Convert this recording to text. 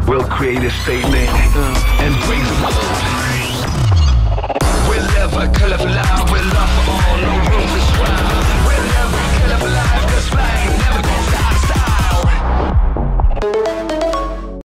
We'll create a statement and raise the world.